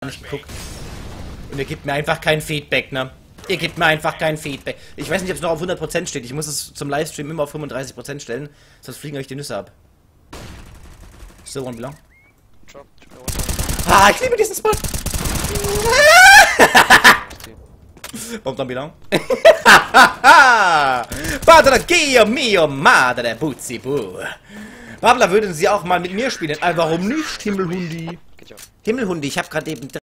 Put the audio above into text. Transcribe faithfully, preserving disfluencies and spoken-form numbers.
nicht geguckt. Und ihr gebt mir einfach kein Feedback, ne? Ihr gebt mir einfach kein Feedback. Ich weiß nicht, ob es noch auf hundert Prozent steht. Ich muss es zum Livestream immer auf fünfunddreißig Prozent stellen. Sonst fliegen euch die Nüsse ab. So, one belong. Ah, ich liebe diesen Spot! Bomb don't belong. Padre Dio mio madre Buzzi bu. Babla, würden Sie auch mal mit mir spielen? Ah, warum nicht, Himmelhundi? Himmelhundi, ich habe gerade eben